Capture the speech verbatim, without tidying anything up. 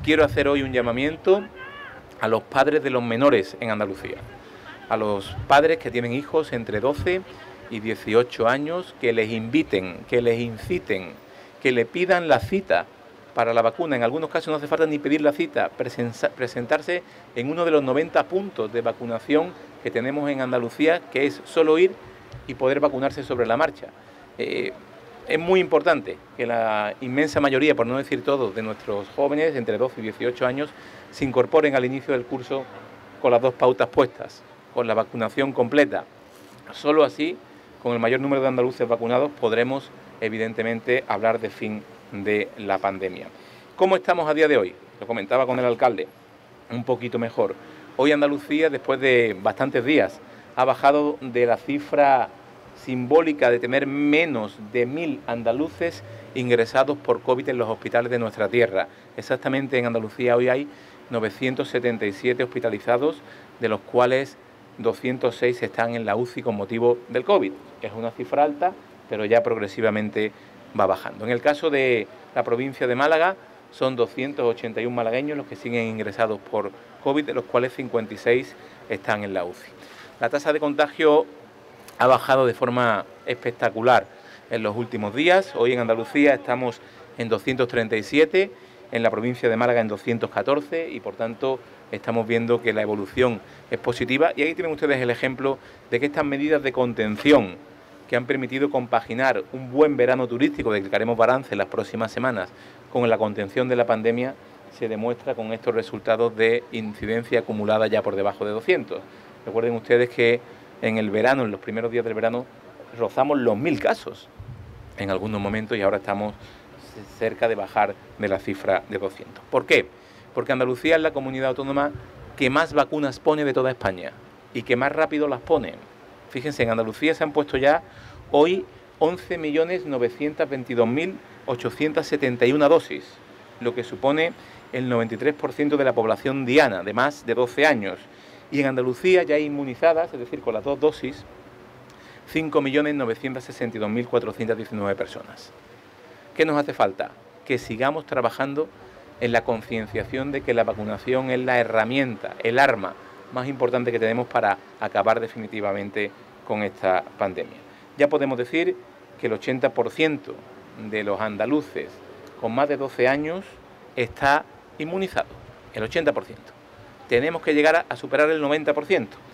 quiero hacer hoy un llamamiento a los padres de los menores en Andalucía, a los padres que tienen hijos entre doce y dieciocho años, que les inviten, que les inciten, que le pidan la cita para la vacuna. En algunos casos no hace falta ni pedir la cita, presentarse en uno de los noventa puntos de vacunación que tenemos en Andalucía, que es solo ir y poder vacunarse sobre la marcha. Eh, es muy importante que la inmensa mayoría, por no decir todos, de nuestros jóvenes entre doce y dieciocho años se incorporen al inicio del curso con las dos pautas puestas, con la vacunación completa. Solo así, con el mayor número de andaluces vacunados, podremos evidentemente hablar de fin de la pandemia. ¿Cómo estamos a día de hoy? Lo comentaba con el alcalde, un poquito mejor. Hoy Andalucía, después de bastantes días, ha bajado de la cifra simbólica de tener menos de mil andaluces ingresados por COVID en los hospitales de nuestra tierra. Exactamente en Andalucía hoy hay novecientos setenta y siete hospitalizados, de los cuales doscientos seis están en la U C I con motivo del COVID. Es una cifra alta, pero ya progresivamente va bajando. En el caso de la provincia de Málaga, son doscientos ochenta y uno malagueños los que siguen ingresados por COVID, de los cuales cincuenta y seis están en la U C I. La tasa de contagio ha bajado de forma espectacular en los últimos días. Hoy en Andalucía estamos en doscientos treinta y siete, en la provincia de Málaga en doscientos catorce y por tanto estamos viendo que la evolución es positiva. Y ahí tienen ustedes el ejemplo de que estas medidas de contención que han permitido compaginar un buen verano turístico, del que haremos balance en las próximas semanas, con la contención de la pandemia, se demuestra con estos resultados de incidencia acumulada ya por debajo de doscientos. Recuerden ustedes que en el verano, en los primeros días del verano, rozamos los mil casos en algunos momentos y ahora estamos cerca de bajar de la cifra de doscientos. ¿Por qué? Porque Andalucía es la comunidad autónoma que más vacunas pone de toda España y que más rápido las pone. Fíjense, en Andalucía se han puesto ya hoy once millones novecientos veintidós mil ochocientos setenta y una dosis, lo que supone el noventa y tres por ciento de la población diana de más de doce años. Y en Andalucía ya hay inmunizadas, es decir, con las dos dosis, cinco millones novecientos sesenta y dos mil cuatrocientos diecinueve personas. ¿Qué nos hace falta? Que sigamos trabajando en la concienciación de que la vacunación es la herramienta, el arma más importante que tenemos para acabar definitivamente con esta pandemia. Ya podemos decir que el ochenta por ciento de los andaluces con más de doce años está inmunizado, el ochenta por ciento. Tenemos que llegar a superar el noventa por ciento.